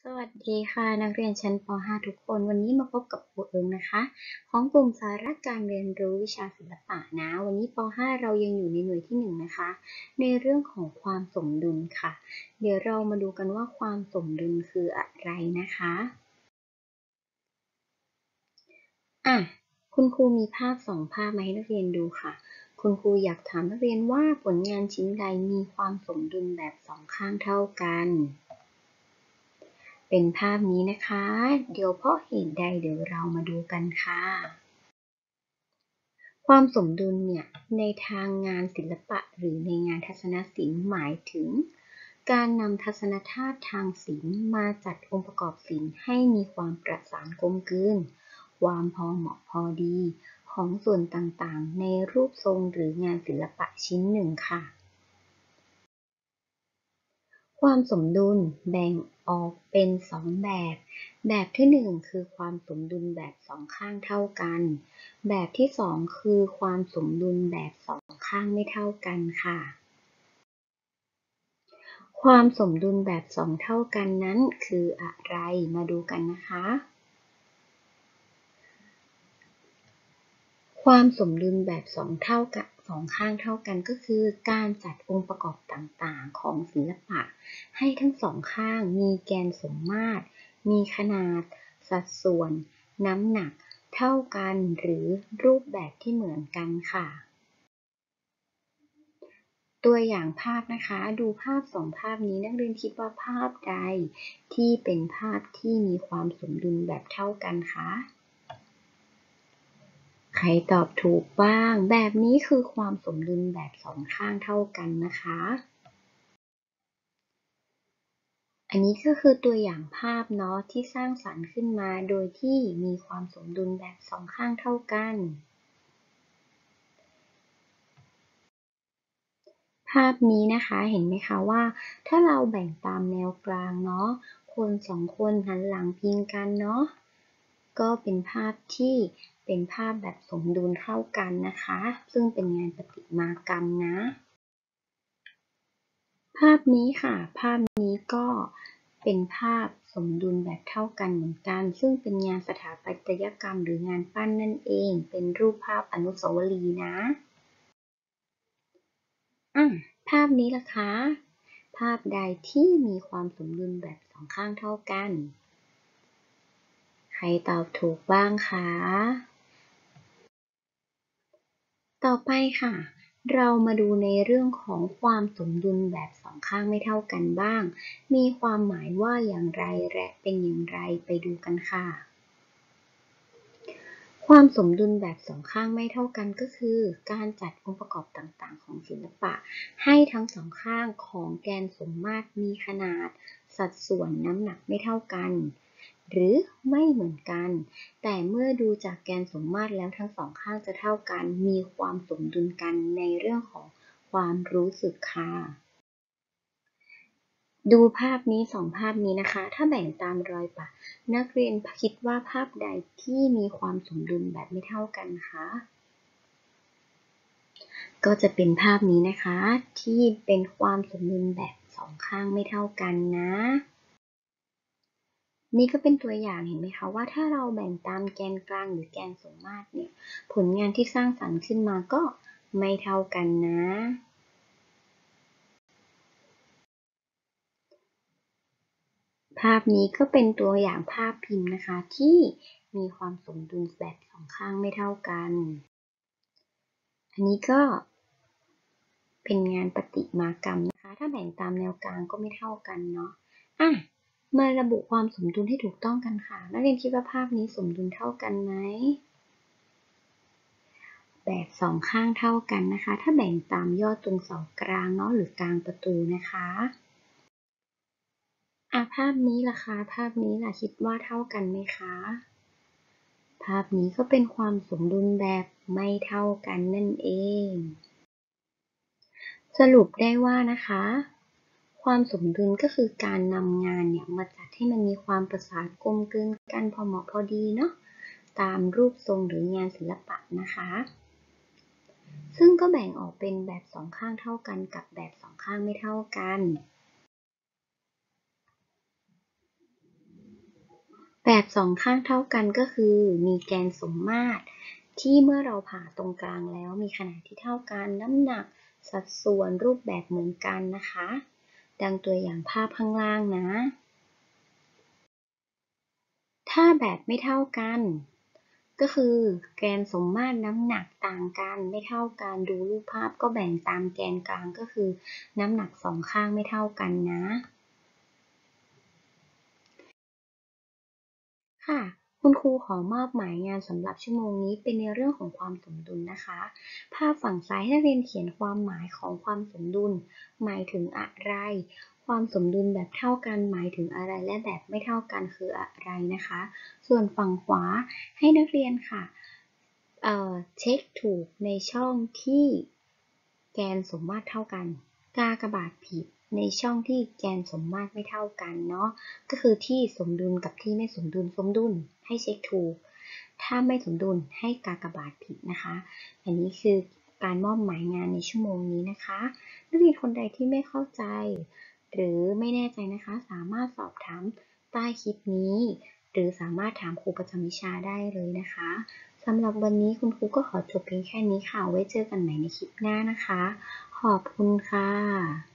สวัสดีค่ะนักเรียนชั้นป .5 ทุกคนวันนี้มาพบกับครูเอิงนะคะของกลุ่มสาระการเรียนรู้วิชาศิลปะนะวันนี้ป .5 เรายังอยู่ในหน่วยที่1นะคะในเรื่องของความสมดุลค่ะเดี๋ยวเรามาดูกันว่าความสมดุลคืออะไรนะคะคุณครูมีภาพ2ภาพมาให้นักเรียนดูค่ะคุณครูอยากถามนักเรียนว่าผลงานชิ้นใดมีความสมดุลแบบ2ข้างเท่ากันเป็นภาพนี้นะคะเดี๋ยวเพราะเหตุใดเดี๋ยวเรามาดูกันค่ะความสมดุลเนี่ยในทางงานศิลปะหรือในงานทัศนศิลป์หมายถึงการนำทัศนธาตุทางศิลป์มาจัดองค์ประกอบศิลป์ให้มีความประสานกลมกลืนความพอเหมาะพอดีของส่วนต่างๆในรูปทรงหรืองานศิลปะชิ้นหนึ่งค่ะ ความสมดุลแบ่งออกเป็น2แบบ แบบที่1คือความสมดุลแบบ2ข้างเท่ากัน แบบที่2คือความสมดุลแบบ2ข้างไม่เท่ากันค่ะ ความสมดุลแบบ2เท่ากันนั้นคืออะไร มาดูกันนะคะ ความสมดุลแบบ2ข้างเท่ากันก็คือการจัดองค์ประกอบต่างๆของศิลปะให้ทั้งสองข้างมีแกนสมมาตรมีขนาดสัดส่วนน้ำหนักเท่ากันหรือรูปแบบที่เหมือนกันค่ะตัวอย่างภาพนะคะดูภาพ2ภาพนี้นักเรียนคิดว่าภาพใดที่เป็นภาพที่มีความสมดุลแบบเท่ากันคะใครตอบถูกบ้าง แบบนี้คือความสมดุลแบบ2ข้างเท่ากันนะคะ อันนี้ก็คือตัวอย่างภาพเนาะที่สร้างสรรค์ขึ้นมาโดยที่มีความสมดุลแบบ2ข้างเท่ากัน ภาพนี้นะคะเห็นไหมคะว่าถ้าเราแบ่งตามแนวกลางเนาะคน2คนหันหลังพิงกันเนาะก็เป็นภาพที่เป็นภาพแบบสมดุลเท่ากันนะคะซึ่งเป็นงานประติมากรรมนะ ภาพนี้ค่ะภาพนี้ก็เป็นภาพสมดุลแบบเท่ากันเหมือนกันซึ่งเป็นงานสถาปัตยกรรมหรืองานปั้นนั่นเองเป็นรูปภาพอนุสาวรีย์นะภาพนี้ล่ะคะภาพใดที่มีความสมดุลแบบสองข้างเท่ากันใครตอบถูกบ้างคะต่อไปค่ะเรามาดูในเรื่องของความสมดุลแบบสองข้างไม่เท่ากันบ้างมีความหมายว่าอย่างไรและเป็นอย่างไรไปดูกันค่ะความสมดุลแบบสองข้างไม่เท่ากันก็คือการจัดองค์ประกอบต่างๆของศิลปะให้ทั้งสองข้างของแกนสมมาตรมีขนาดสัดส่วนน้ำหนักไม่เท่ากันหรือไม่เหมือนกันแต่เมื่อดูจากแกนสมมาตรแล้วทั้งสองข้างจะเท่ากันมีความสมดุลกันในเรื่องของความรู้สึกค่ะดูภาพนี้2ภาพนี้นะคะถ้าแบ่งตามรอยปะนักเรียนคิดว่าภาพใดที่มีความสมดุลแบบไม่เท่ากันคะก็จะเป็นภาพนี้นะคะที่เป็นความสมดุลแบบ2ข้างไม่เท่ากันนะนี่ก็เป็นตัวอย่างเห็นไหมคะว่าถ้าเราแบ่งตามแกนกลางหรือแกนสมมาตรเนี่ยผลงานที่สร้างสรรค์ขึ้นมาก็ไม่เท่ากันนะภาพนี้ก็เป็นตัวอย่างภาพพิมพ์นะคะที่มีความสมดุลแบบสองข้างไม่เท่ากันอันนี้ก็เป็นงานประติมากรรมนะคะถ้าแบ่งตามแนวกลางก็ไม่เท่ากันเนาะอ่ะมาระบุความสมดุลให้ถูกต้องกันค่ะนักเรียนคิดว่าภาพนี้สมดุลเท่ากันไหมแบบสองข้างเท่ากันนะคะถ้าแบ่งตามยอดตรงเสากลางเนาะหรือกลางประตูนะคะภาพนี้ล่ะคะภาพนี้ล่ะคิดว่าเท่ากันไหมคะภาพนี้ก็เป็นความสมดุลแบบไม่เท่ากันนั่นเองสรุปได้ว่านะคะความสมดุลก็คือการนำงานเนี่ยมาจัดให้มันมีความประสานกลมกลืนกันพอเหมาะพอดีเนาะตามรูปทรงหรืองานศิลปะนะคะซึ่งก็แบ่งออกเป็นแบบสองข้างเท่ากันกับแบบสองข้างไม่เท่ากันแบบสองข้างเท่ากันก็คือมีแกนสมมาตรที่เมื่อเราผ่าตรงกลางแล้วมีขนาดที่เท่ากันน้ำหนักสัดส่วนรูปแบบเหมือนกันนะคะดังตัวอย่างภาพข้างล่างนะถ้าแบบไม่เท่ากันก็คือแกนสมมาตรน้ำหนักต่างกันไม่เท่ากันดูรูปภาพก็แบ่งตามแกนกลางก็คือน้ำหนักสองข้างไม่เท่ากันนะ ค่ะคุณครูขอมอบหมายงานสำหรับชั่วโมงนี้เป็นในเรื่องของความสมดุลนะคะภาพฝั่งซ้ายให้นักเรียนเขียนความหมายของความสมดุลหมายถึงอะไรความสมดุลแบบเท่ากันหมายถึงอะไรและแบบไม่เท่ากันคืออะไรนะคะส่วนฝั่งขวาให้นักเรียนค่ะเช็คถูกในช่องที่แกนสมมาตรเท่ากันกากบาทผิดในช่องที่แกนสมมาตรไม่เท่ากันเนาะ ก็คือที่สมดุลกับที่ไม่สมดุลสมดุลให้เช็คถูกถ้าไม่สมดุลให้กากบาทผิดนะคะอันนี้คือการมอบหมายงานในชั่วโมงนี้นะคะนักเรียนคนใดที่ไม่เข้าใจหรือไม่แน่ใจนะคะสามารถสอบถามใต้คลิปนี้หรือสามารถถามครูประจำวิชาได้เลยนะคะสำหรับวันนี้คุณครูก็ขอจบเพียงแค่นี้ค่ะไว้เจอกันใหม่ในคลิปหน้านะคะขอบคุณค่ะ